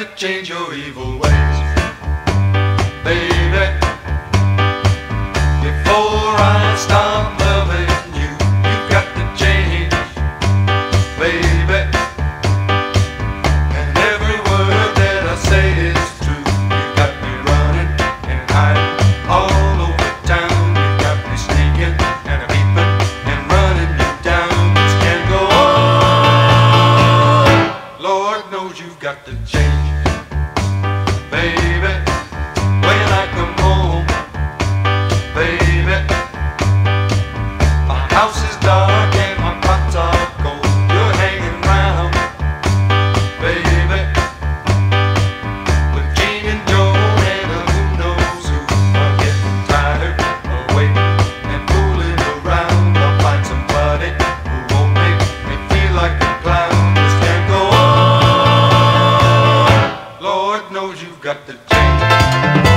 to change your evil ways, baby. Before I stop loving you, you've got to change, baby. And every word that I say is true. You've got me running and hiding all over town. You've got me sneaking and peeping and running you down. This can't go on. Lord knows you've got to change, baby. When I come home, baby, my house is dark and my pots are cold. You're hanging round, baby, with Jean and Joan and who knows who. I'm getting tired of waiting and fooling around. I'll find somebody who won't make me feel like a clown. This can't go on. Lord knows you've got to change.